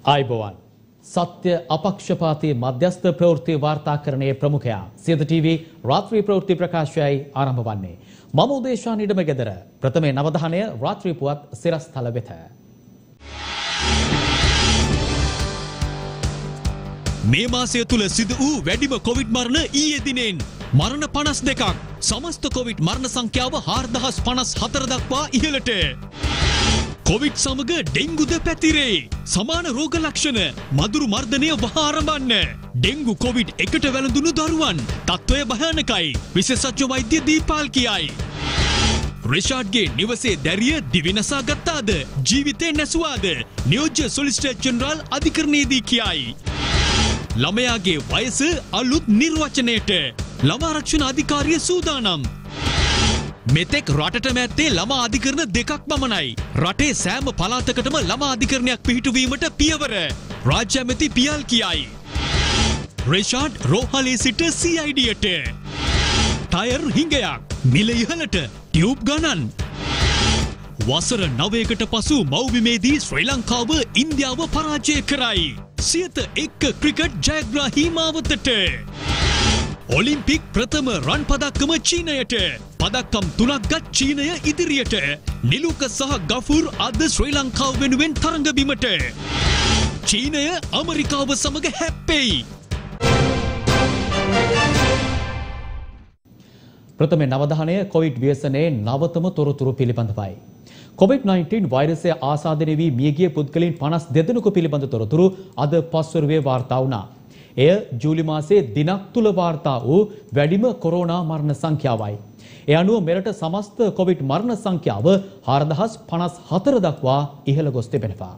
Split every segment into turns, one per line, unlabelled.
ආයිබෝවන් සත්‍ය අපක්ෂපාතී මධ්‍යස්ථ ප්‍රවෘත්ති වාර්තාකරණයේ ප්‍රමුඛයා සියත ටීවී රාත්‍රී ප්‍රවෘත්ති ප්‍රකාශයයි ආරම්භ වන්නේ. මම උදේශාන් ඉඩමගෙදර ප්‍රථමේ නවධානය රාත්‍රී පුවත් සිරස්තල වෙත.
මේ මාසය තුල සිදු වූ වැඩිම කොවිඩ් මරණ ඊයේ දිනෙන් මරණ 52ක් සමස්ත කොවිඩ් මරණ සංඛ්‍යාව 4054 දක්වා ඉහළට. කොවිඩ් සමග ඩෙන්ගුද පැතිරේ. සමාන රෝග ලක්ෂණ මදුරු මර්ධනය වහා ආරම්භන්න. ඩෙන්ගු කොවිඩ් එකට වැළඳුණු දරුවන් තත්ත්වය භයානකයි. විශේෂඥ වෛද්‍ය දීපාල් කියයි. රිෂාඩ්ගේ නිවසේ දැරිය දිවිනසා ගත්තාද? ජීවිතේ නැසුවාද? නියෝජ්‍ය සොලිසිටර් ජෙනරාල් අධිකරණයේදී කියයි. ළමයාගේ වයස අලුත් නිර්වචනයට. ළමා ආරක්ෂණ අධිකාරිය සූදානම්. මෙතෙක් රටට මැත්තේ ළමා අධිකරණ දෙකක් පමණයි. රටේ සෑම පළාතකටම ළමා අධිකරණයක් පිහිටුවීමට පියවර. රාජ්‍ය ඇමති පියල් කියයි. රිෂාඩ් රෝහලේ සිට CIDයට. ටයර් හිඟයක්. මිල ඉහළට. ටියුබ් ගණන්. වසර 9කට පසු මව්බිමේදී ශ්‍රී ලංකාව ඉන්දියාව පරාජය කරයි. සියත එක්ක ක්‍රිකට් ජයග්‍රාහී මාවතට. ඔලිම්පික් ප්‍රථම රන් පදක්කම චීනයට. පදක්කම් 3ක් ගත් චීනය ඉදිරියට. නිලුක සහ ගෆුර් අද ශ්‍රී ලංකාව වෙනුවෙන් තරඟ බිමට. චීනය ඇමරිකාව සමග හැප්පෙයි.
ප්‍රථම නවධානය කොවිඩ් ව්‍යසනයේ නවතම තොරතුරු පිළිබඳවයි. COVID-19 වෛරසය ආසාදනය වී මියගිය පුද්ගලයන් 52 දෙනෙකු පිළිබඳ තොරතුරු අද පස්වරුවේ වාර්තා වුණා. එය ජූලි මාසයේ දිනක් තුල වාර්තා වූ වැඩිම කොරෝනා මරණ සංඛ්‍යාවයි. ඒ අනුව මෙරට සමස්ත කොවිඩ් මරණ සංඛ්‍යාව 4054 දක්වා ඉහළ ගොස් තිබෙනවා.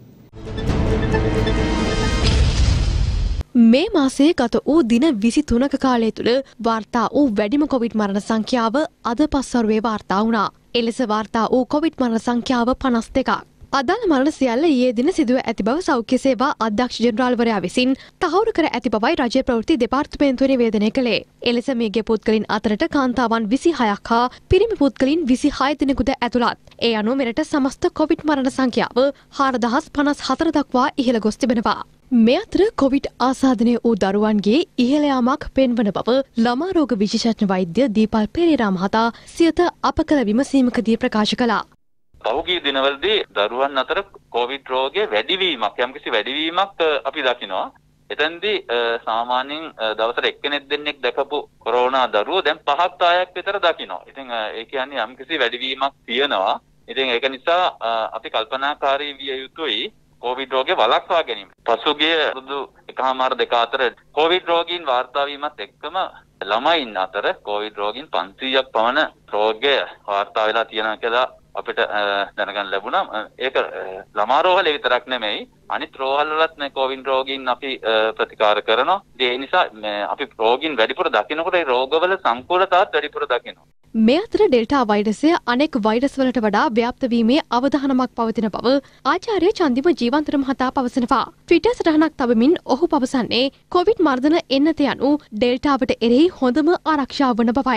මේ මාසයේ ගත වූ දින 23ක කාලය තුළ වාර්තා වූ වැඩිම කොවිඩ් මරණ සංඛ්‍යාව අද පස්වරුවේ වාර්තා වුණා. එලෙස වාර්තා වූ කොවිඩ් මරණ සංඛ්‍යාව 52ක්. අදාළ මරණ සියල්ල ඊයේ දින සිදුව ඇති බව සෞඛ්‍ය සේවා අධ්‍යක්ෂ ජෙනරාල්වරයා විසින් තහවුරු කර ඇති බවයි රජයේ ප්‍රවෘත්ති දෙපාර්තමේන්තුව නිවේදනය කළේ. එලෙස මියගිය පුද්ගලයන් අතරට කාන්තාවන් 26ක් හා පිරිමි පුද්ගලයන් 26 දෙනෙකුද ඇතුළත්. ඒ අනුව මෙරට සමස්ත කොවිඩ් මරණ සංඛ්‍යාව 4054 දක්වා ඉහළ ගොස් තිබෙනවා. මේ අතර කොවිඩ් ආසාදනය වූ දරුවන්ගේ ඉහළ යාමක් පෙන්වන බව ළමා රෝග විශේෂඥ වෛද්‍ය දීපල් පෙරේරා මහතා සියත අප කළ විමසීමකදී ප්‍රකාශ කළා.
පහුගිය දිනවලදී දරුවන් අතර කොවිඩ් රෝගයේ වැඩිවීමක් යම්කිසි වැඩිවීමක් අපි දකිනවා. එතෙන්දී සාමාන්‍යයෙන් දවසට එක්කෙනෙක් දෙන්නෙක් දැකපු කොරෝනා දරුවෝ දැන් 5-6ක් විතර දකිනවා. ඉතින් ඒ කියන්නේ යම්කිසි වැඩිවීමක් තියෙනවා. ඉතින් ඒක නිසා අපි කල්පනාකාරී විය යුතුයි කොවිඩ් රෝගේ වළක්වා ගැනීම. පසුගිය රුදු 1.5-2 අතර කොවිඩ් රෝගීන් වාර්තා වීමත් එක්කම ළමයින් අතර කොවිඩ් රෝගීන් 500ක් පමණ රෝගය වාර්තා වෙලා තියෙනවා කියලා අපිට දැනගන්න ලැබුණා. ඒක ළමා රෝහලේ විතරක් නෙමෙයි අනිත් රෝහල් වලත් මේ කොවිඩ් රෝගීන් අපි ප්‍රතිකාර කරනවා. ඒ නිසා අපි රෝගීන් වැඩිපුර දකිනකොට ඒ රෝගවල සංකූලතාවත් වැඩිපුර දකිනවා.
මේ අතර ඩෙල්ටා වෛරසය අනෙක් වෛරස් වලට වඩා ව්‍යාප්ත වීමේ අවධානමක් පවතින බව ආචාර්ය චන්දිම ජීවන්තර මහතා පවසනවා. ට්විටර් සටහනක් තබමින් ඔහු පවසන්නේ කොවිඩ් මර්ධන එන්නත යනු ඩෙල්ටාවට එරෙහි හොඳම ආරක්ෂාව වන බවයි.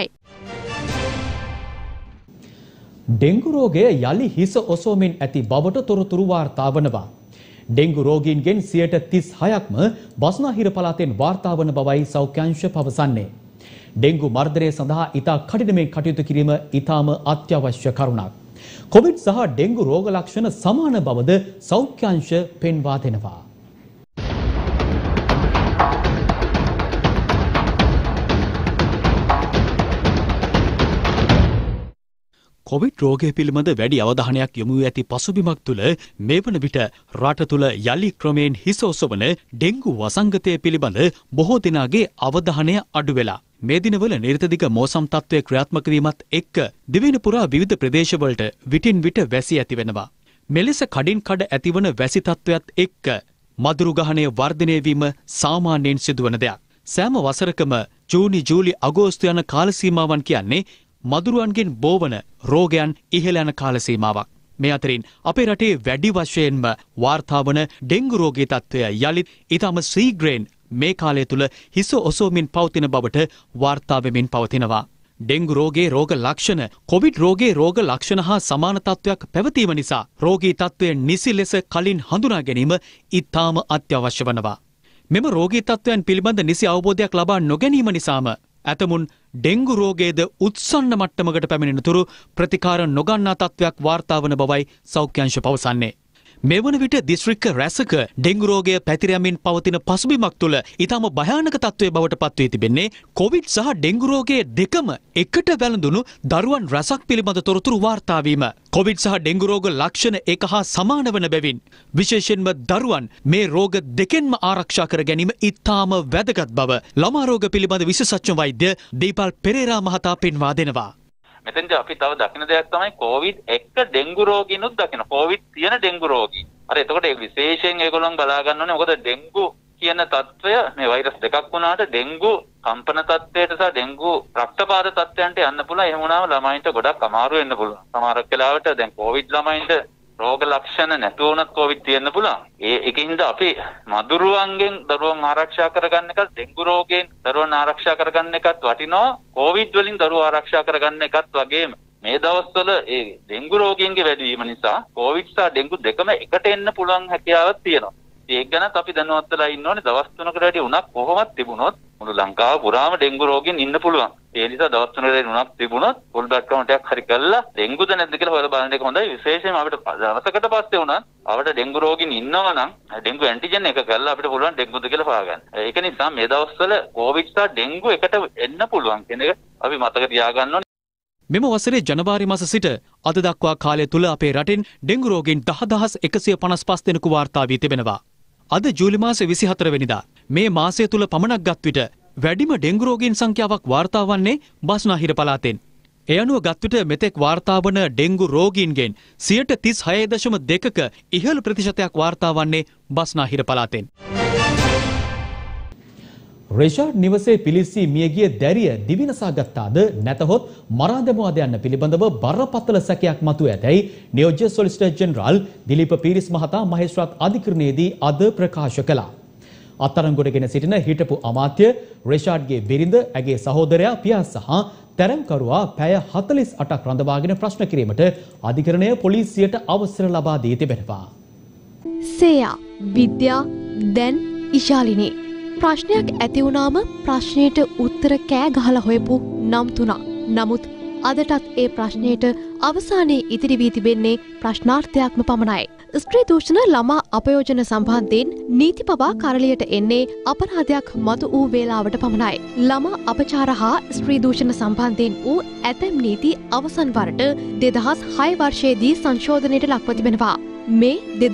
ඩෙන්ගු රෝගය යලි හිස ඔසවමින් ඇති බවට තොරතුරු වාර්තා වනවා. ඩෙන්ගු රෝගීන්ගෙන් 36%ක්ම බස්නාහිර පළාතෙන් වාර්තා වන බවයි සෞඛ්‍ය අංශ පවසන්නේ. ඩෙන්ගු මර්ධනය සඳහා ඉතා කඩිනමින් කටයුතු කිරීම ඉතාම අත්‍යවශ්‍ය කරුණක්. කොවිඩ් සහ ඩෙන්ගු රෝග ලක්ෂණ සමාන බවද සෞඛ්‍ය අංශ පෙන්වා දෙනවා.
කොවිඩ් රෝගය පිළිබඳ වැඩි අවධානයක් යොමු වී ඇති පසුබිමක් තුළ මේ වන විට රට තුළ යලි ක්‍රමයෙන් හිස ඔසවන ඩෙන්ගු වසංගතය පිළිබඳ බොහෝ දෙනාගේ අවධානය අඩු වෙලා. මේ දිනවල නිර්තදිග මෝසම් තත්ත්වය ක්‍රියාත්මක වීමත් එක්ක දිවයින පුරා විවිධ ප්‍රදේශවලට විටින් විට වැසි ඇති වෙනවා. මෙලෙස කඩින් කඩ ඇතිවන වැසි තත්ත්වයත් එක්ක මදුරු ගහනය වර්ධනය වීම සාමාන්‍යයෙන් සිදුවන දෙයක්. සෑම වසරකම ජූනි ජූලි අගෝස්තු යන කාල සීමාවන් කියන්නේ මදුරුවන්ගෙන් බෝවන රෝගයන් ඉහළ යන කාල සීමාවක්. මේ අතරින් අපේ රටේ වැඩි වශයෙන්ම වාර්තා වන ඩෙන්ගු රෝගී තත්ත්වය යලිත් ඊටම ශීඝ්‍රයෙන් මේ කාලය තුල හිස ඔසවමින් පවතින බවට වාර්තා වෙමින් පවතිනවා. ඩෙංගු රෝගයේ රෝග ලක්ෂණ කොවිඩ් රෝගයේ රෝග ලක්ෂණ හා සමාන තත්ත්වයක් පැවතීම නිසා රෝගී තත්ත්වය නිසි ලෙස කලින් හඳුනා ගැනීම ඉතාම අත්‍යවශ්‍ය වනවා. මෙම රෝගී තත්ත්වයන් පිළිබඳ නිසි අවබෝධයක් ලබා නොගැනීම නිසාම ඇතමුන් ඩෙංගු රෝගයේද උත්සන්න මට්ටමකට පැමිණෙනතුරු ප්‍රතිකාර නොගන්නා තත්ත්වයක් වාර්තා වන බවයි සෞඛ්‍ය අංශ පවසන්නේ. මෙවන විට දිස්ත්‍රික්ක රැසක ඩෙංගු රෝගය පැතිර යමින් පවතින පසුබිමක් තුළ ඉතාම භයානක තත්ත්වයේ බවට පත්වී තිබෙන්නේ කොවිඩ් සහ ඩෙංගු රෝගයේ දෙකම එකට වැළඳුණු දරුවන් රැසක් පිළිබඳ තොරතුරු වාර්තා වීම. කොවිඩ් සහ ඩෙංගු රෝග ලක්ෂණ එක හා සමාන වන බැවින් විශේෂයෙන්ම දරුවන් මේ රෝග දෙකෙන්ම ආරක්ෂා කර ගැනීම ඉතාම වැදගත් බව ළමා රෝග පිළිබඳ විශේෂඥ වෛද්‍ය දීපල් පෙරේරා මහතා පෙන්වා දෙනවා.
මෙතෙන්ද අපි තව දකින දෙයක් තමයි කොවිඩ් එක්ක ඩෙංගු රෝගීනුත් දකින. කොවිඩ් තියෙන ඩෙංගු රෝගී. අර එතකොට ඒ විශේෂයෙන් ඒගොල්ලන් බලා ගන්න ඕනේ. මොකද ඩෙංගු කියන තත්ත්වය මේ වෛරස් දෙකක් වුණාට ඩෙංගු කම්පන තත්ත්වයට සහ ඩෙංගු රක්තපාත තත්ත්වයන්ට යන්න පුළුවන්. එහෙම වුණාම ළමයින්ට ගොඩක් අමාරු වෙන්න පුළුවන්. සමහරක් වෙලාවට දැන් කොවිඩ් ළමයින්ට රෝග ලක්ෂණ නැතුව වුණත් කොවිඩ් තියෙන්න පුළුවන්. ඒකින්ද අපි මදුරුවන්ගෙන් දරුවන් ආරක්ෂා කරගන්න එකත් ඩෙංගු රෝගයෙන් දරුවන් ආරක්ෂා කරගන්න එකත් වටිනවා. කොවිඩ් වලින් දරුවෝ ආරක්ෂා කරගන්න එකත් වගේම මේ දවස්වල ඒ ඩෙංගු රෝගීන්ගේ වැඩිවීම නිසා කොවිඩ් සහ ඩෙංගු දෙකම එකට එන්න පුළුවන් හැකියාවක් තියෙනවා. ඒක ගැනත් අපි දැනුවත් වෙලා ඉන්න ඕනේ. දවස් 3කට වැඩි උණක් කොහොමද තිබුණොත් මුළු ලංකාව පුරාම ඩෙංගු රෝගීන් ඉන්න පුළුවන්. ඒ නිසා දවස් 3කට වැඩි උණක් තිබුණොත් ෆුල් බ්ලඩ් කවුන්ට් එකක් හරි කරලා ඩෙංගුද නැද්ද කියලා හොයලා බලන එක හොඳයි. විශේෂයෙන්ම අපිට දවසකට පස්සේ උනත් අපිට ඩෙංගු රෝගීන් ඉන්නවා නම් ඩෙංගු ඇන්ටිජන් එක කරලා අපිට පුළුවන් ඩෙංගුද කියලා හොයාගන්න. ඒක නිසා මේ දවස්වල කොවිඩ් සහ ඩෙංගු එකට එන්න පුළුවන් කියන එක අපි මතක තියාගන්න ඕනේ.
මෙම වසරේ ජනවාරි මාස සිට අද දක්වා කාලය තුල අපේ රටින් ඩෙංගු රෝගීන් 10155 දෙනෙකු වාර්තා වී තිබෙනවා. අද ජූලි මාසේ 24 වෙනිදා මේ මාසය තුල පමණක් ගත් විට වැඩිම ඩෙංගු රෝගීන් සංඛ්‍යාවක් වාර්තා වන්නේ බස්නාහිර පළාතෙන්. ඒ අනුව ගත් විට මෙතෙක් වාර්තා වන ඩෙංගු රෝගීන්ගෙන් 36.2ක ඉහළ ප්‍රතිශතයක් වාර්තා වන්නේ බස්නාහිර පළාතෙන්.
රේෂාඩ් නිවසේ පිලිස්සී මියගිය දැරිය දිවිනසා ගත්තාද නැතහොත් මරා දැමුවාද යන්න පිළිබඳව බරපතල සැකයක් මතුව ඇතැයි නියෝජ්‍ය සොලිසිටර් ජෙනරාල් දිලීප පීරිස් මහතා මහේස්ත්‍රාත් අධිකරණයේදී අද ප්‍රකාශ කළා. අත්අඩංගුවටගෙන සිටින හිටපු අමාත්‍ය රේෂාඩ්ගේ බිරිඳ, ඇගේ සහෝදරයා, පියා සහ තැරම්කරුවා පැය 48ක් රඳවාගෙන ප්‍රශ්න කිරීමට අධිකරණය පොලිසියට අවසර ලබා දී තිබෙනවා.
සේයා විද්‍යා දැන් ඉශාලිනී ප්‍රශ්නයක් ඇති වුණාම ප්‍රශ්නයට උත්තර කෑ ගහලා හොයපු නම් තුනක්. නමුත් අදටත් ඒ ප්‍රශ්නයට අවසානයේ ඉතිරි වී තිබෙන්නේ ප්‍රශ්නාර්ථයක්ම පමණයි. ස්ත්‍රී දූෂණ ළමා අපයෝජන සම්බන්ධයෙන් නීති පවා කරලියට එන්නේ අපරාධයක් මතු වූ වේලාවට පමණයි. ළමා අපචාර හා ස්ත්‍රී දූෂණ සම්බන්ධයෙන් වූ ඇතැම් නීති අවසන් වරට 2006 වර්ෂයේදී සංශෝධනයට ලක්ව තිබෙනවා. මේ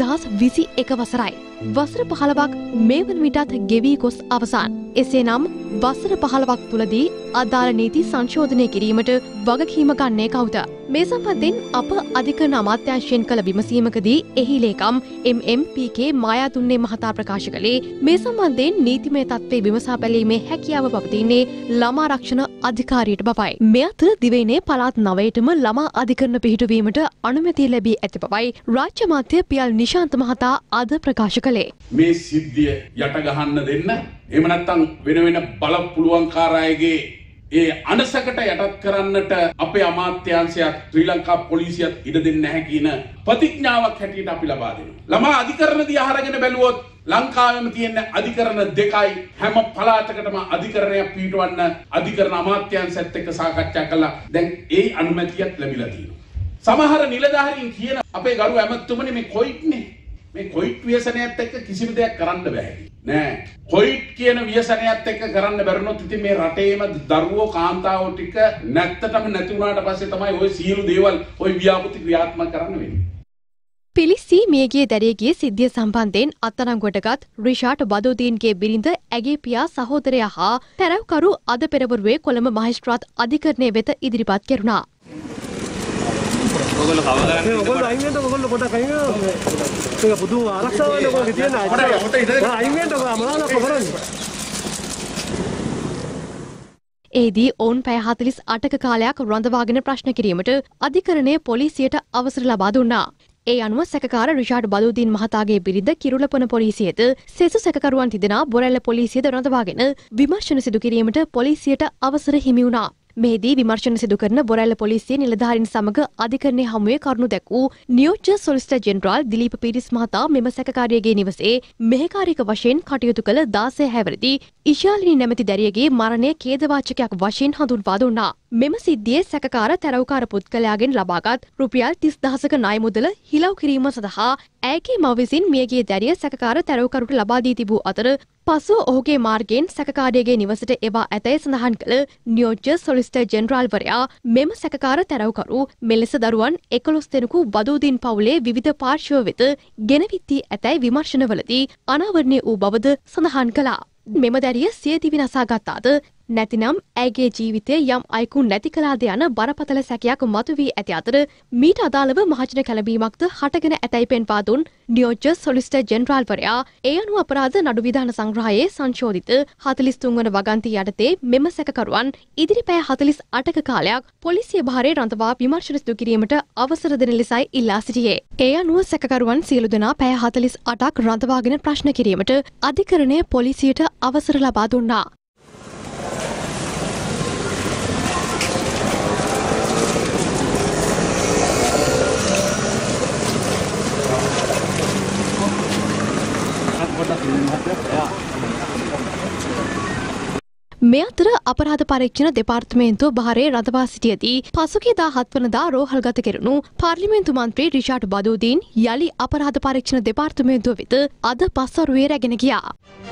2021 වසරයි. වසර 15ක් මේ වන විටත් ගෙවී ගොස් අවසන්. එසේනම් වසර 15ක් තුලදී අදාළ නීති සංශෝධනය කිරීමට වගකීම ගන්නේ කවුද? මේ සම්බන්ධයෙන් අප අධිකරණ අමාත්‍යාංශයෙන් කළ විමසීමකදී එහි ලේකම් MMPK මායාතුන්නේ මහතා ප්‍රකාශ කළේ මේ සම්බන්ධයෙන් නීතිමය තත්ත්වයේ විමසා බැලීමේ හැකියාව පවතින්නේ ළමා රක්ෂණ අධිකාරියට බවයි. මේ අතර දිවයිනේ පළාත් 9ටම ළමා අධිකරණ පිහිටුවීමට අනුමැතිය ලැබී ඇති බවයි රාජ්‍ය මාත්‍ය පියල් නිශාන්ත මහතා අද ප්‍රකාශ කළේ.
මේ සිද්ධිය යට ගහන්න දෙන්න, එහෙම නැත්නම් වෙන වෙන බල පුළුවන්කාර අයගේ ඒ අනසකට යටත් කරන්නට අපේ අමාත්‍යාංශයත් ශ්‍රී ලංකා පොලිසියත් ඉඩ දෙන්නේ නැහැ කියන ප්‍රතිඥාවක් හැටියට අපි ලබා දෙනවා. ළමා අධිකරණ දිහා අරගෙන බැලුවොත් ලංකාවෙම තියෙන අධිකරණ දෙකයි. හැම පළාතකටම අධිකරණයක් පිටවන්න අධිකරණ අමාත්‍යාංශයත් එක්ක සාකච්ඡා කළා. දැන් ඒ අනුමැතියත් ලැබිලා තියෙනවා. සමහර නිලධාරීන් කියන අපේ ගරු ඇමතුමනි මේ කොයිට්නේ මේ කොයිට් ව්‍යසනයත් එක්ක කිසිම දෙයක් කරන්න බෑ නෑ. කොයිට් කියන ව්‍යසනයත් එක්ක කරන්න බැරුණොත් ඉතින් මේ රටේම දරුවෝ කාන්තාවෝ ටික නැත්තටම නැති වුණාට පස්සේ තමයි ওই සියලු දේවල් ওই ව්‍යාපෘති ක්‍රියාත්මක කරන්න වෙන්නේ.
පිලිස්සී මියගිය දැරියගේ සිද්ධිය සම්බන්ධයෙන් අත්අඩංගුවටගත් රිෂාඩ් බදෝදීන්ගේ බිරිඳ, ඇගේ පියා, සහෝදරයා හා තැරැව්කරු අද පෙරවරුවේ කොළඹ මහේස්ත්‍රාත් අධිකරණය වෙත ඉදිරිපත් කෙරුණා.
ඔයගොල්ලෝ අයින් වෙන්න ඔයගොල්ලෝ පොඩක් අයින් වෙන්න. ඒක පුදු ආරක්ෂාවනේ ඔයගොල්ලෝ තියෙන අය. අයින් වෙන්න ඔයගොල්ලෝ මොනවාද කරන්නේ? එෙහිදී ඔවුන් පැය 48ක කාලයක් රඳවාගෙන ප්‍රශ්න කිරීමට අධිකරණය පොලිසියට අවසර ලබා දුන්නා. ඒ අනුව සැකකාර රිෂාඩ් බදූදීන් මහතාගේ බිරිඳ කිරුළපොන පොලිසියද සෙසු සැකකරුවන් තිදෙනා බොරැල්ල පොලිසියද රඳවාගෙන විමර්ශන සිදු කිරීමට පොලිසියට අවසර හිමි වුණා.
මෙහිදී විමර්ශන සිදු කරන බොරැල්ල පොලිසිය නිලධාරීන් සමග අධිකරණයේ හමුවේ කරුණු දැක්වූ නියෝජ්‍ය සොලිසිටර් ජෙනරාල් දිලීප පීරිස් මහතා මෙම සැකකාරියගේ නිවසේ මෙහෙකාරික වශයෙන් කටයුතු කළ 16 හැවිරිදි ඉශාලිනී නැමැති දැරියගේ මරණය ඛේදවාචකයක් වශයෙන් හඳුන්වා දුන්නා. මෙම සිද්ධියේ සැකකාර තැරවකාර පුද්ගලයාගෙන් ලබාගත් රුපියල් 30000ක ණය මුදල හිලව් කිරීම සඳහා ඇයගේ මව විසින් මියගිය දැරිය සැකකාර තැරවකරුට ලබා දී තිබූ අතර පසුව ඔහුගේ මාර්ගයෙන් සැකකාරියගේ නිවසට එවා ඇතැයි සඳහන් කළ නියෝජ්‍ය සොලිසිටර් ජෙනරාල්වරයා මෙම සැකකාර තැරවකරු මෙලෙස දරුවන් 11 දෙනෙකු බදූදීන් පවුලේ විවිධ පාර්ශ්ව වෙත ගෙනවිත්ති ඇතැයි විමර්ශනවලදී අනාවරණය වූ බවද සඳහන් කළා. මෙම දැරිය සිය දිවි නසා ගත්තාද නැතිනම් ඇයගේ ජීවිතය යම් අයකු නැති කළාද යන බරපතල සැකයක් මතුවී ඇති අතර මීට අදාළව මහජන කැළඹීමක්ද හටගෙන ඇතැයි පෙන්වා දුන් නියෝජ්‍ය සොලිසිටර් ජෙනරාල්වරයා ඒ අනුව අපරාධ නඩු විධාන සංග්‍රහයේ සංශෝධිත 43 වන වගන්තිය යටතේ මෙම සැකකරුවන් ඉදිරි පැය 48ක කාලයක් පොලිසිය භාරයේ රඳවා විමර්ශන සිදු කිරීමට අවසර දෙන ලෙසයි ඉල්ලා සිටියේ. ඒ අනුව සැකකරුවන් සියලු දෙනා පැය 48ක් රඳවාගෙන ප්‍රශ්න කිරීමට අධිකරණය පොලිසියට අවසර ලබා දුන්නා. මේ අතර අපරාධ පරීක්ෂණ දෙපාර්තමේන්තුව භාරයේ රඳවා සිටියදී පසුගිය 17 වනදා රෝහල්ගත කෙරුණු පාර්ලිමේන්තු මන්ත්‍රී රිෂාඩ් බදූදීන් යලි අපරාධ පරීක්ෂණ දෙපාර්තමේන්තුව වෙත අද පස්වරුවේ රැගෙන ගියා.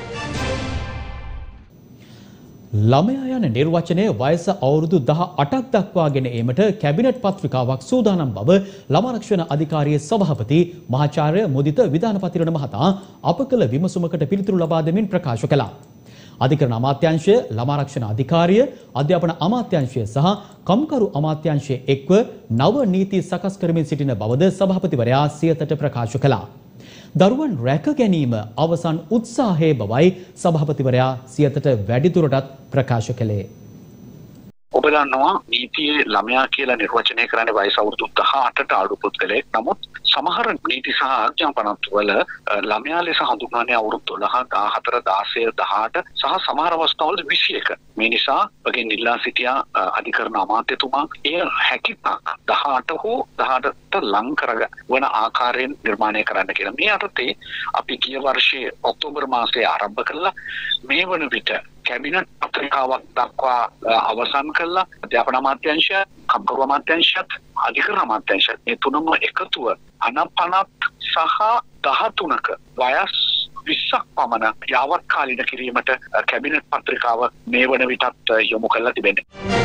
ළමයා යන නිර්වචනය වයස අවුරුදු 18ක් දක්වාගෙන ඒමට කැබිනට් පත්‍රිකාවක් සූදානම් බව ළමාරක්ෂණ අධිකාරියේ සභාපති මහාචාර්ය මුදිත විධානපතිරණ මහතා අප කළ විමසුමකට පිළිතුරු ලබා දෙමින් ප්‍රකාශ කළා. අධිකරණ අමාත්‍යාංශය, ළමාරක්ෂණ අධිකාරිය, අධ්‍යාපන අමාත්‍යාංශය සහ කම්කරු අමාත්‍යාංශය එක්ව නව නීති සකස් කරමින් සිටින බවද සභාපතිවරයා සියතට ප්‍රකාශ කළා. දරුවන් රැක ගැනීම අවසන් උත්සාහයේ බවයි සභාපතිවරයා සියතට වැඩිදුරටත් ප්‍රකාශ කළේ.
ඔබ දන්නවා නීතියේ ළමයා කියලා නිර්වචනය කරන්නේ වයස අවුරුදු 18ට අඩු පුද්ගලයෙක්. නමුත් සමහර නීති සහ ආඥා පනත් වල ළමයා ලෙස හඳුන්වන්නේ අවුරුදු 12, 14, 16, 18 සහ සමහර අවස්ථාවල 21. මේ නිසා වගේ නිල්ලා සිටියා අධිකරණ අමාත්‍යතුමා එය හැකියතාක් 18 හෝ 18ට ලං කරවන ආකාරයෙන් නිර්මාණය කරන්න කියලා. මේ අර්ථයේ අපි ගිය වර්ෂයේ ඔක්තෝබර් මාසයේ ආරම්භ කළා. මේ වන විට කැබිනට් පත්‍රිකාවක් දක්වා අවසන් කළා. අධ්‍යාපන අමාත්‍යාංශය, කම්කරු අමාත්‍යාංශයත්, අධිකරණ අමාත්‍යාංශයත් මේ තුනම එකතුව 50 සහ 13ක වයස් 20ක් පමණ යාවත්කාලින කිරීමට කැබිනට් පත්‍රිකාව මේ වන විටත් යොමු කරලා තිබෙනවා.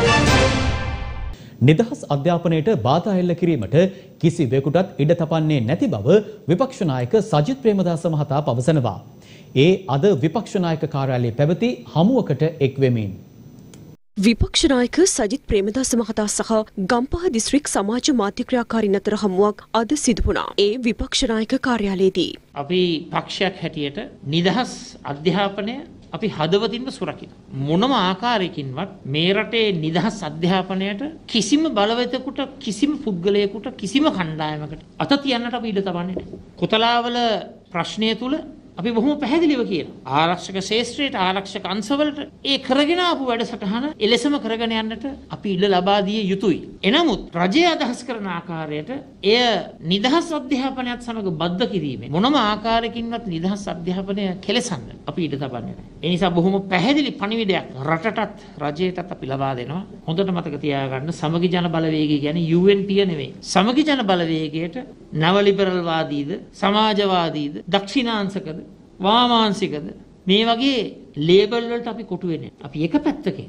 නිදහස් අධ්‍යාපනයට බාධා එල්ල කිරීමට කිසිවෙකුටත් ඉඩ තපන්නේ නැති බව විපක්ෂ නායක සජිත් ප්‍රේමදාස මහතා පවසනවා. ඒ අද විපක්ෂ නායක කාර්යාලයේ පැවති හමුවකට එක් වෙමින්
විපක්ෂ නායක සජිත් ප්‍රේමදාස මහතා සහ ගම්පහ දිස්ත්‍රික් සමාජ මාධ්‍ය ක්‍රියාකාරීන් අතර හමුවක් අද සිදු වුණා. ඒ විපක්ෂ නායක කාර්යාලයේදී
අපි පක්ෂයක් හැටියට නිදහස් අධ්‍යාපනය අපි හදවතින්ම සුරකින්න. මොනම ආකාරයකින්වත් මේ රටේ නිදහස් අධ්‍යාපනයට කිසිම බලවේතෙකුට, කිසිම පුද්ගලයෙකුට, කිසිම කණ්ඩායමකට අත තියන්නට අපි ඉඩ තබන්නේ නැහැ. කොතලාවල ප්‍රශ්නය තුල අපි බොහොම පැහැදිලිව කියනවා. ආරක්ෂක ශේෂ්ත්‍රයට, ආරක්ෂක අංශවලට ඒ කරගෙන ආපු වැඩසටහන එලෙසම කරගෙන යන්නට අපි ඉඩ ලබා දිය යුතුයි. එනමුත් රජය අදහස් කරන ආකාරයට එය නිදහස් අධ්‍යාපනයත් සමග බද්ධ කිරීමෙන් මොනම ආකාරයකින්වත් නිදහස් අධ්‍යාපනය කෙලසන්න අපි ඉඩ තබන්නේ නැහැ. ඒ නිසා බොහොම පැහැදිලි පණිවිඩයක් රටටත් රජයටත් අපි ලබා දෙනවා. හොඳට මතක තියාගන්න සමගි ජන බලවේගය කියන්නේ UNP නෙවෙයි. සමගි ජන බලවේගයට නව ලිබරල් වාදීද, සමාජවාදීද, දක්ෂිණාංශකද, වාමාංශිකද මේ වගේ ලේබල් වලට අපි කොටු වෙන්නේ. අපි එක පැත්තකින්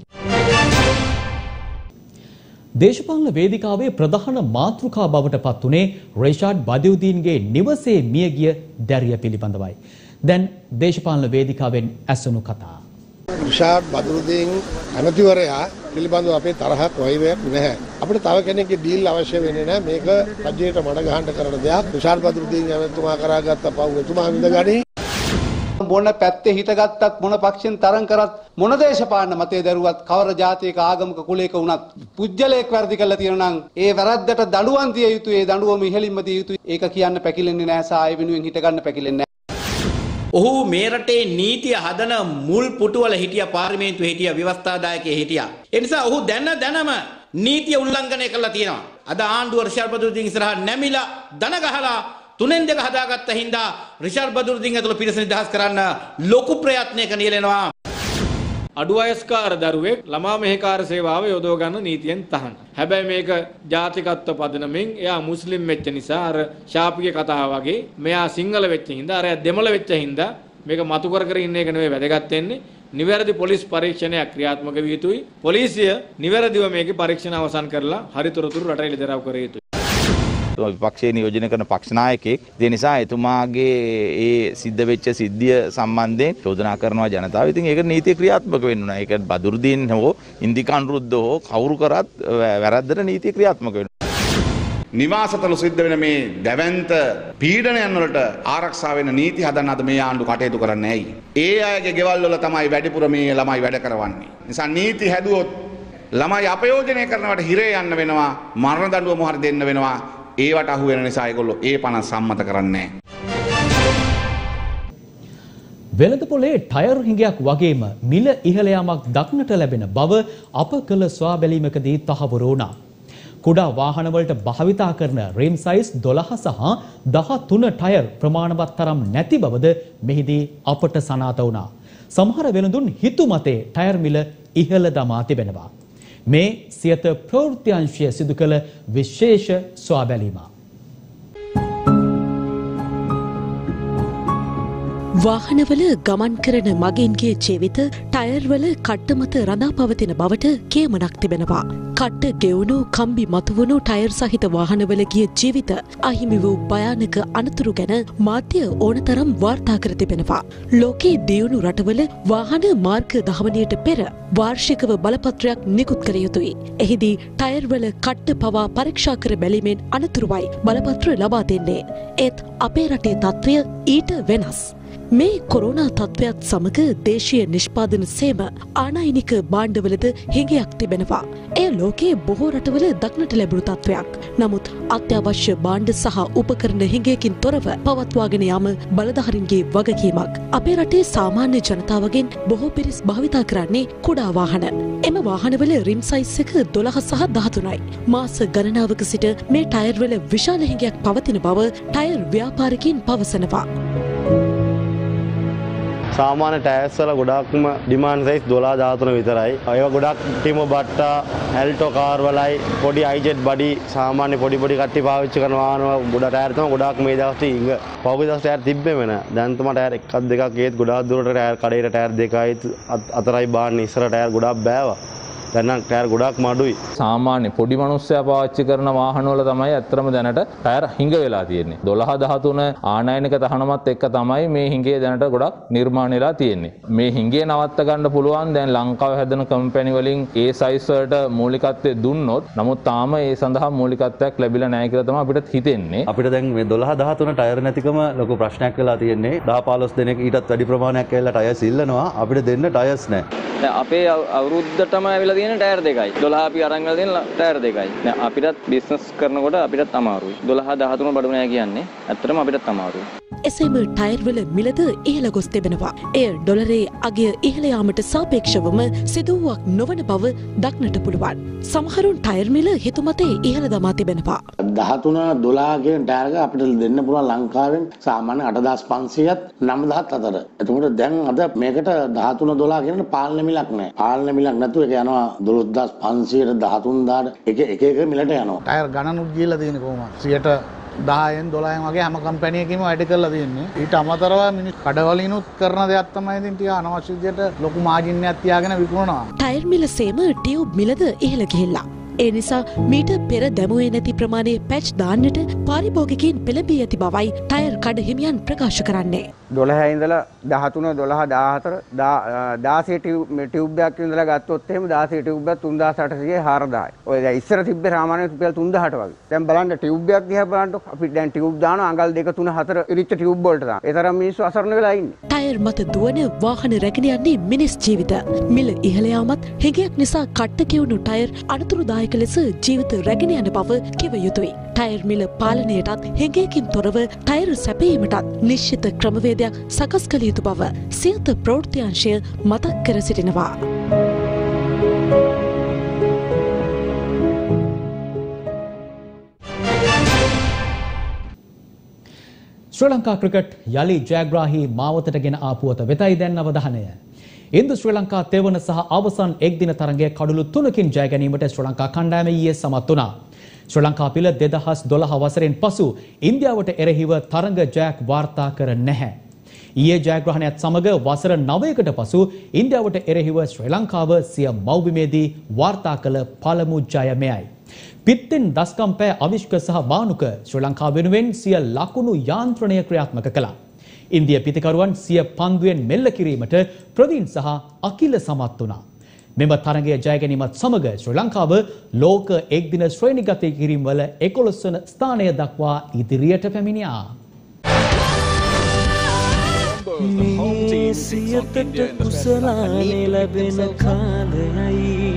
දේශපාලන වේදිකාවේ ප්‍රධාන මාතෘකා බවට පත් වුණේ රිෂාඩ් බදූදීන්ගේ නිවසේ මියගිය දැරිය පිළිබඳවයි. දැන් දේශපාලන වේදිකාවෙන් ඇසුණු කතා.
රිෂාඩ් බදූදීන් අනතිවරයා පිළිබඳව අපේ තරහක් වෛරයක් නැහැ. අපිට තව කෙනෙක්ගේ ඩීල් අවශ්‍ය වෙන්නේ නැහැ. මේක රජයට මඩ ගහන්න කරන දෙයක්. රිෂාඩ් බදූදීන් ඇමතුමා කරාගත්ත පව් එතුමා විඳගනි.
මොන පැත්තේ හිටගත්තත් මොන පක්ෂෙන් තරම් කරත් මොන දේශපාලන මතය දරුවත් කවර ජාතියක ආගමක කුලයක වුණත් පුජ්‍යලයක් වැඩි කරලා තියෙනවා නම් ඒ වැරද්දට දඬුවම් දිය යුතුයි. ඒ දඬුවම ඉහළින්ම දිය යුතුයි. ඒක කියන්න පැකිලෙන්නේ නැහැ. සාය වෙනුවෙන් හිට ගන්න පැකිලෙන්නේ නැහැ.
ඔහු මේ රටේ නීතිය හදන මුල් පුටුවල හිටියා, පාර්ලිමේන්තුවේ හිටියා, ව්‍යවස්ථාදායකයේ හිටියා. ඒ නිසා ඔහු දැනම නීතිය උල්ලංඝනය කළා තියෙනවා. අද ආණ්ඩුව රිෂාඩ් බදුරුදීන් ඉස්සරහා නැමිලා දන ගහලා 3-2 හදාගත්ත හින්දා රිෂාඩ් බදුරුදීන් ඇතුළු පිරිස නිදහස් කරන්න ලොකු ප්‍රයත්නයක නියැලෙනවා.
අඩු වයස්කාර දරුවෙක් ළමා මෙහෙකාර සේවාව යොදව ගන්න නීතියෙන් තහනම්. හැබැයි මේක ජාතිකත්ව පදනමෙන් එයා මුස්ලිම් වෙච්ච නිසා අර ශාපිගේ කතාව වගේ මෙයා සිංහල වෙච්ච හින්දා අර දෙමළ වෙච්ච හින්දා මේක මතු කර ඉන්න එක නෙවෙයි වැදගත් වෙන්නේ. නිවැරදි පොලිස් පරීක්ෂණයක් ක්‍රියාත්මක විය යුතුයි. පොලිසිය නිවැරදිව මේකේ පරීක්ෂණ අවසන් කරලා හරිතොරතුරු රට එළිදරව් කර යුතුයි.
විපක්ෂයේ නියෝජනය කරන පක්ෂ නායකයෙක්. ඒ නිසා එතුමාගේ ඒ සිද්ධ වෙච්ච සිද්ධිය සම්බන්ධයෙන් චෝදනා කරනවා ජනතාව. ඉතින් ඒක නීතිය ක්‍රියාත්මක වෙන්න ඕන. ඒක බදුරුදීන් හෝ ඉන්දිකන්රුද්ද හෝ කවුරු කරත් වැරද්දට නීතිය ක්‍රියාත්මක වෙන්න.
නිවාසතල සිද්ධ වෙන මේ දැවැන්ත පීඩනයන් වලට ආරක්ෂා වෙන නීති හදන්න අද මේ ආණ්ඩු කටයුතු කරන්නේ ඇයි? ඒ අයගේ ගෙවල් වල තමයි වැඩිපුර මේ ළමයි වැඩ කරවන්නේ. නිසා නීති හැදුවොත් ළමයි අපයෝජනය කරනවට හිරේ යන්න වෙනවා, මරණ දඬුවම හරි දෙන්න වෙනවා. ඒවට අහු වෙන නිසා ඒගොල්ලෝ ඒ පණ සම්මත කරන්නේ නැහැ.
වෙළඳපොලේ ටයර් හිඟයක් වගේම මිල ඉහළ යාමක් දක්නට ලැබෙන බව අප කළ සොයා බැලීමකදී තහවුරු වුණා. කුඩා වාහනවලට භාවිතා කරන රිම් සයිස් 12 සහ 13 ටයර් ප්‍රමාණවත් තරම් නැති බවද මෙහිදී අපට සනාථ වුණා. සමහර වෙළඳුන් හිතුමතේ ටයර් මිල ඉහළ දමා තිබෙනවා. මේ සියත ප්‍රවෘත්ති අංශය සිදු කළ විශේෂ සොයා බැලීමක්.
වාහනවල ගමන් කරන මගින්ගේ ජීවිත ටයර්වල කට්ට මත රඳා පවතින බවට කියමනක් තිබෙනවා. කට්ට ගෙවුණු කම්බි මතුවුණු ටයර් සහිත වාහනවල ගිය ජීවිත අහිමි වූ භයානක අනතුරු ගැන මාධ්‍ය ඕනතරම් වාර්තා කර තිබෙනවා. ලෝකයේ දියුණු රටවල වාහන මාර්ග දහවනයට පෙර වාර්ෂිකව බලපත්‍රයක් නිකුත් කළ යුතුයි. එහිදී ටයර්වල කට්ට පවා පරීක්ෂා කර බැලීමෙන් අනතුරුවයි බලපත්‍ර ලබා දෙන්නේ. ඒත් අපේ රටේ තත්ත්වය ඊට වෙනස්. මේ කොරෝනා තත්ත්වයක් සමග දේශීය නිෂ්පාදන සේම ආනයනික භාණ්ඩවලද හිඟයක් තිබෙනවා. එය ලෝකයේ බොහෝ රටවල දක්නට ලැබුණු තත්ත්වයක්. නමුත් අත්‍යවශ්‍ය භාණ්ඩ සහ උපකරණ හිඟයකින් තොරව පවත්වාගෙන යාම බලධාරීන්ගේ වගකීමක්. අපේ රටේ සාමාන්‍ය ජනතාවගෙන් බොහෝ පිරිස් භාවිතා කරන්නේ කුඩා වාහන. එම වාහනවල රිම් සයිස් එක 12 සහ 13යි. මාස ගණනාවක සිට මේ ටයර්වල විශාල හිඟයක් පවතින බව ටයර් ව්‍යාපාරිකයින් පවසනවා.
සාමාන්‍ය ටයර්ස් වල ගොඩක්ම ඩිමාන්ඩ් සයිස් 12 13 විතරයි. ඒවා ගොඩක් ටිමෝ බට්ටා, ඇල්ටෝ කාර් වලයි, පොඩි අයිජෙට් බඩි සාමාන්‍ය පොඩි පට්ටි පාවිච්චි කරන වාහන ගොඩ ටයර් තමයි ගොඩක් මේ දවස්වල ඉංග. පහුගිය දවස් ටයර් තිබ්බෙම නෑ. දැන් තමයි ටයර් එකක් දෙකක් ඒත් ගොඩක් දුරට ටයර් කඩේට ටයර් 2යි 4යි බාන්නේ. ඉස්සර ටයර් ගොඩක් බෑවා. දැන් නම් ටයර් ගොඩක් මඩුයි.
සාමාන්‍ය පොඩි මිනිස්සයා පාවිච්චි කරන වාහනවල තමයි ඇත්තටම දැනට ටයර් හිඟ වෙලා තියෙන්නේ. 12 13 ආනයනික තහනමත් එක්ක තමයි මේ හිඟේ දැනට ගොඩක් නිර්මාණය වෙලා තියෙන්නේ. මේ හිඟේ නවත්ත ගන්න පුළුවන් දැන් ලංකාවේ හැදෙන කම්පැනි වලින් ඒ සයිස් වලට මූලිකත්වය දුන්නොත් නමුත් තාම ඒ සඳහා මූලිකත්වයක් ලැබිලා නැහැ කියලා තමයි අපිට හිතෙන්නේ.
අපිට දැන් මේ 12 13 ටයර් නැතිකම ලොකු ප්‍රශ්නයක් වෙලා තියෙන්නේ. 10 15 දෙනෙක් ඊටත් වැඩි ප්‍රමාණයක් ඇවිල්ලා ටයර්ස් ඉල්ලනවා. අපිට දෙන්න ටයර්ස් නැහැ.
දැන් අපේ අවුරුද්දටම ඇවිල්ලා තියෙන ටයර් දෙකයි. 12 අපි අරන් ගලා තියෙන ටයර් දෙකයි. දැන් අපිටත් බිස්නස් කරනකොට අපිටත් අමාරුයි. 12 13 බඩු නෑ කියන්නේ. ඇත්තටම අපිටත් අමාරුයි.
එසේම ටයර්වල මිලද ඉහළ ගොස් තිබෙනවා. එය ඩොලරේ අගය ඉහළ යාමට සාපේක්ෂවම සිදුවුවක් නොවන බව දක්නට පුළුවන්. සමහරුන් ටයර් මිල හිතුමතේ ඉහළ දමා තිබෙනවා.
13 12 කියන ටයර් එක අපිට දෙන්න පුළුවන් ලංකාවෙන් සාමාන්‍ය 8500ත් 9000ත් අතර. එතකොට දැන් අද මේකට 13 12 කියන පාලන මිලක් නැහැ. පාලන මිලක් නැතුව ඒක යනවා 12500ට 13000ට එක මිලට යනවා.
ටයර් ගණනුත් ගිහලා තියෙන කොහොමද? 10න් 12න් වගේ හැම කම්පැනි එකකම වැඩ කරලා තියෙන්නේ. ඊට අමතරව මිනිස් කඩවලිනුත් කරන දෙයක් තමයි ඉතින් ටික අනවශ්‍ය විදියට ලොකු මාජින් එකක් තියාගෙන විකුණනවා.
ටයර් මිල සේම ටියුබ් මිලද ඉහළ ගිහිල්ලා. ඒ නිසා මීට පෙර දැමුවේ නැති ප්‍රමාණයේ පැච් දාන්නට පාරිභෝගිකයින් පෙළඹී ඇති බවයි ටයර් කඩ හිමියන් ප්‍රකාශ කරන්නේ.
12 ඉඳලා 13 12 14 16 ටියුබ් එකක් ඉඳලා ගත්තොත් එහෙම 16 ටියුබ් එක 3800 4000යි. ඔය දැන් ඉස්සර තිබ්බේ සාමාන්‍ය රුපියල් 3000ට වගේ. දැන් බලන්න ටියුබ් එකක් දිහා බලන්නකො අපි දැන් ටියුබ් දානවා අඟල් 2 3 4 ඉරිච්ච ටියුබ් වලට දාන. ඒ තරම් මිනිස්සු අසරණ වෙලා ඉන්නේ.
ටයර් මත දුවන වාහන රැගෙන යන්නේ මිනිස් ජීවිත. මිල ඉහළ යාමත් හිඟයක් නිසා කට්ට කෙවුණු ටයර් අනතුරුදායක ලාභදායක ලෙස ජීවිත රැගෙන යන බව කිව යුතුයි. ටයර් මිල පාලනයටත් හැඟයකින් තොරව ටයර් සැපයීමටත් නිශ්චිත ක්‍රමවේදයක් සකස් කළ යුතු බව සියත ප්‍රවෘත්තිංශය මතක් කර සිටිනවා.
ශ්‍රී ලංකා ක්‍රිකට් යලි ජයග්‍රාහී මාවතට ගෙන ආපුවත වෙතයි දැන් අවධානය. ඉන්දු ශ්‍රී ලංකා තෙවන සහ අවසන් එක්දින තරගයේ කඩලු 3කින් ජය ගැනීමට ශ්‍රී ලංකා කණ්ඩායම ඊයේ සමත් වුණා. ශ්‍රී ලංකා පිළ 2012 වසරෙන් පසු ඉන්දියාවට එරෙහිව තරග ජයක් වාර්තා කර නැහැ. ඊයේ ජයග්‍රහණයත් සමග වසර 9කට පසු ඉන්දියාවට එරෙහිව ශ්‍රී ලංකාව සිය මව්බිමේදී වාර්තා කළ පළමු ජය මෙයයි. පිත්තෙන් දස්කම් පෑ අවිෂ්ක සහ බානුක ශ්‍රී ලංකාව වෙනුවෙන් සිය ලකුණු යාන්ත්‍රණය ක්‍රියාත්මක කළා. ඉන්දිය පිතිකරුවන් සිය පන්දුවෙන් මෙල්ල කිරීමට ප්‍රවීන් සහ අකිල සමත් වුණා. මෙම තරගය ජය ගැනීමත් සමග ශ්‍රී ලංකාව ලෝක එක්දින ශ්‍රේණිගත කිරීම වල 11 වන ස්ථානය දක්වා ඉදිරියට පැමිණියා.
මේ සියතට කුසලානේ ලැබෙන කාලයයි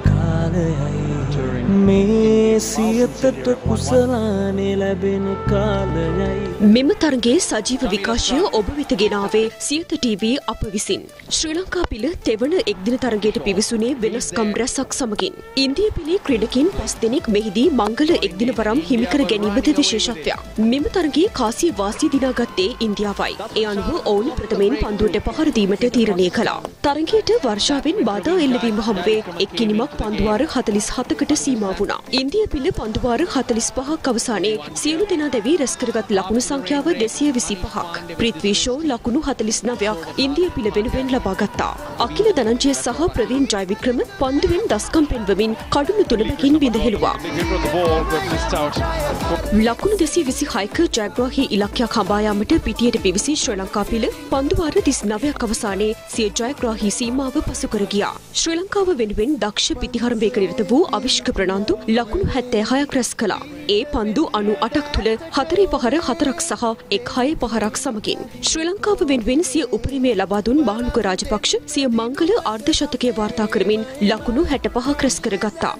මේ සියතට කුසලානේ ලැබෙන කාලයයි.
මෙම තරගයේ සජීව විකාශය ඔබ වෙත ගෙනාවේ සියත TV අප විසින්. ශ්‍රී ලංකා පිළ තෙවන එක්දින තරගයට පිවිසුනේ වෙනස්කම් රැසක් සමගින්. ඉන්දිය පිළේ ක්‍රීඩකින් 5 දෙනෙක් මෙහිදී මංගල එක්දින වරම් හිමිකර ගැනීමද විශේෂත්වයක්. මෙම තරගයේ කාසිය වාසිය දිනාගත්තේ ඉන්දියාවයි. ඒ අනුව ඔවුන් ප්‍රථමයෙන් පන්දුවට පහර දීමට තීරණය කළා. තරගයට වර්ෂාවෙන් බාධා එල්ලවීම හමුවේ එක් කිනිමක් පන්දුවාර 47කට සීමා වුණා. ඉන්දිය පිළ පන්දුවාර 45ක් අවසානයේ සියලු දෙනා දැවී රැස් කරගත් ලකුණු සංඛ්‍යාව 225ක්. පෘථ්වී ෂෝ ලකුණු 49ක් ඉන්දිය පිළ වෙනුවෙන් ලබා ගත්තා. අකිල ධනංජය සහ ප්‍රවීන් ජයවික්‍රම පන්දුවෙන් දස්කම් පෙන්වමින් කඩුළු 3කින් විඳහෙළුවා. ලකුණු 226ක ජයග්‍රාහී ඉලක්කයක් හඹා යාමට පිටියට පිවිසි ශ්‍රී ලංකා පිළ පන්දුවාර 39ක් අවසානයේ සිය ජයග්‍රාහී සීමාව පසු කර ගියා. ශ්‍රී ලංකාව වෙනුවෙන් දක්ෂ පිටිහරඹයක නිරත වූ අවිෂ්ක ප්‍රනාන්දු ලකුණු 76ක් රැස් කළා. ඒ පන්දු 98ක් තුල 4 පහර 4ක් සහ 1 පහරක් සමගින් ශ්‍රී ලංකාව වෙනුවෙන් සිය උපරිමය ලබා දුන් බානුක රාජපක්ෂ සිය මංගල අර්ධ ශතකයේ වාර්තා කරමින් ලකුණු 65ක් රැස් කරගත්තා.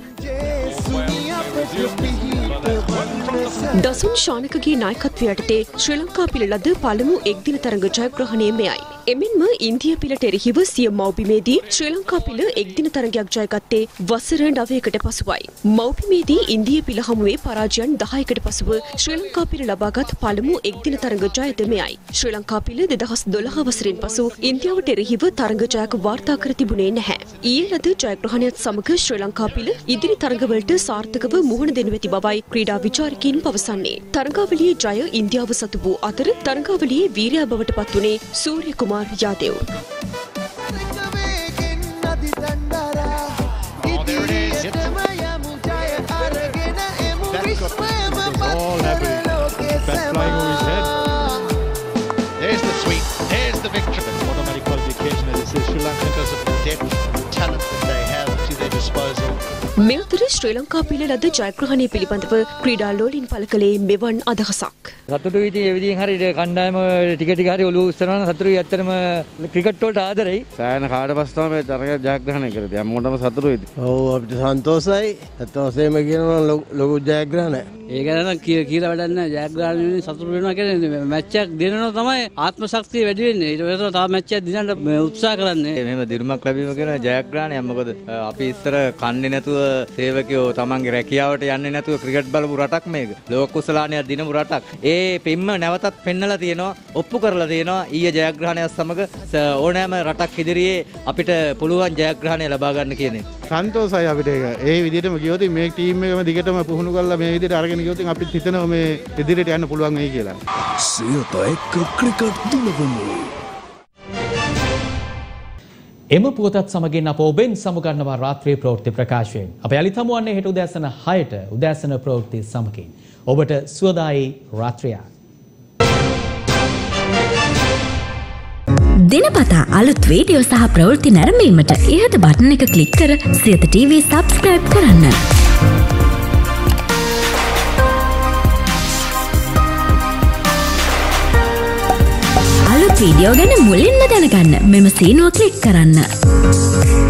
දසුන් ශානකගේ නායකත්වය යටතේ ශ්‍රී ලංකා පිළ ලද පළමු එක්දින තරග ජයග්‍රහණය මෙයයි. එමෙන්ම ඉන්දිය පිළට එරෙහිව සිය මව්බිමේදී ශ්‍රී ලංකා පිළ එක්දින තරගයක් ජයගත්තේ වසර 9කට පසුවයි. මව්බිමේදී ඉන්දිය පිළ හමුවේ පරාජයන් 10කට පසුව ශ්‍රී ලංකා පිළ ලබාගත් පළමු එක්දින තරග ජයද මෙයයි. ශ්‍රී ලංකා පිළ 2012 වසරෙන් පසු ඉන්දියාවට එරෙහිව තරග ජයක් වාර්තා කර තිබුණේ නැහැ. ඊයේ ලද ජයග්‍රහණයත් සමග ශ්‍රී ලංකා පිළ ඉදිරි තරගවලට සාර්ථකව මුහුණ දෙනු ඇති බවයි ක්‍රීඩා විචාරකයින් පවසන්නේ. තරගාවලියේ ජය ඉන්දියාව සතු වූ අතර තරගාවලියේ වීරයා බවට පත් වුණේ සූර්ය Kumar යාදෙව්.
There's the sweep, there's the victory. Automatic qualification as it says Sri Lanka because of the depth and talent that they have to their disposal.
මෙතර ශ්‍රී ලංකා පිළ ලද ජයග්‍රහණය පිළිබඳව ක්‍රීඩා ලෝලින් පළ කළේ මෙවන් අදහසක්.
සතුටුයි ඉතින් ඒ විදිහෙන් හරි කණ්ඩායම ටික ටික හරි ඔලුව උස්සනවා නම් සතුටුයි. ඇත්තටම ක්‍රිකට් වලට ආදරෙයි. සෑහෙන කාට පස්සේ තමයි මේ තරගය ජයග්‍රහණය කරේ. හැමෝටම සතුටුයි.
ඔව් අපිට සන්තෝෂයි. අතවසේම කියනවා ලොකු ජයග්‍රහණයක්.
ඒක නම් කියලා වැඩක් නැහැ. ජයග්‍රහණය සතුටු වෙනවා කියන්නේ මැච් එකක් දෙනවා තමයි ආත්ම ශක්තිය වැඩි වෙන්නේ. ඊට පස්සේ තව මැච් එකක් දිනන්න උත්සාහ කරන්නේ.
මෙහෙම දිරුමක් ලැබීම කියන ජයග්‍රහණයක්. මොකද අපි ඉස්සර කන්නේ නැතුව සේවකයෝ තමන්ගේ රැකියාවට යන්නේ නැතුව ක්‍රිකට් බලපු රටක් මේක. ලෝක කුසලානයක් දිනපු රටක්. ඒ පින්ම නැවතත් පෙන්නලා තියෙනවා, ඔප්පු කරලා තියෙනවා. ඊයේ ජයග්‍රහණයත් සමග ඕනෑම රටක් ඉදිරියේ අපිට පුළුවන් ජයග්‍රහණය ලබා ගන්න කියන එක.
සන්තෝෂයි අපිට ඒක. ඒ විදිහටම ගියොත් මේ ටීම් එකම දිගටම පුහුණු කරලා මේ විදිහට අරගෙන ගියොත් අපිට හිතනවා මේ ඉදිරියට යන්න පුළුවන් වෙයි කියලා.
සියත එක්ක ක්‍රිකට් දුලවමු.
එම පුවතත් සමගින් අප ඔබෙන් සමුගන්නවා රාත්‍රී ප්‍රවෘත්ති ප්‍රකාශයෙන්. අප යළිත් හමුවන්නේ හෙට උදෑසන 6ට උදෑසන ප්‍රවෘත්ති සමගින්. ඔබට සුවදායි රාත්‍රියක්.
දිනපතා අලුත් වීඩියෝ සහ ප්‍රවෘත්ති නැරඹීමට ඉහත බටන් එක ක්ලික් කර සියත TV subscribe කරන්න. අලුත් වීඩියෝ ගැන මුලින්ම දැනගන්න මෙම සීනුව ක්ලික් කරන්න.